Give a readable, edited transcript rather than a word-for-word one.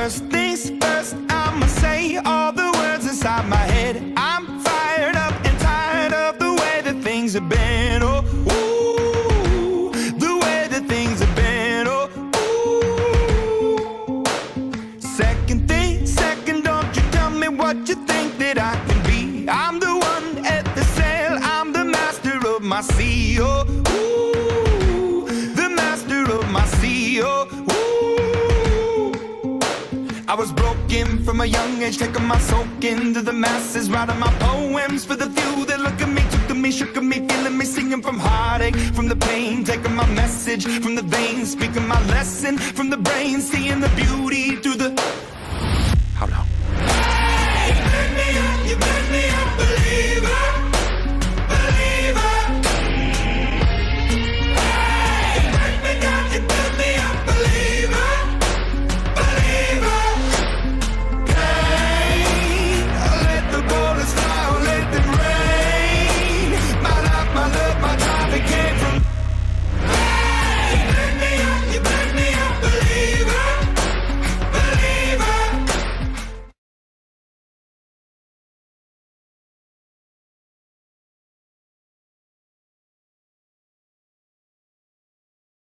First things first, I'ma say all the words inside my head. I'm fired up and tired of the way that things have been. Oh, ooh, the way that things have been. Oh, ooh. Second thing, second, don't you tell me what you think that I can be. I'm the one at the sail, I'm the master of my sea. Oh, ooh, the master of my sea. Oh, ooh. I was broken from a young age, taking my soak into the masses, writing my poems for the few that look at me, took to me, shook at me, feeling me, singing from heartache, from the pain, taking my message from the veins, speaking my lesson from the brain, seeing the beauty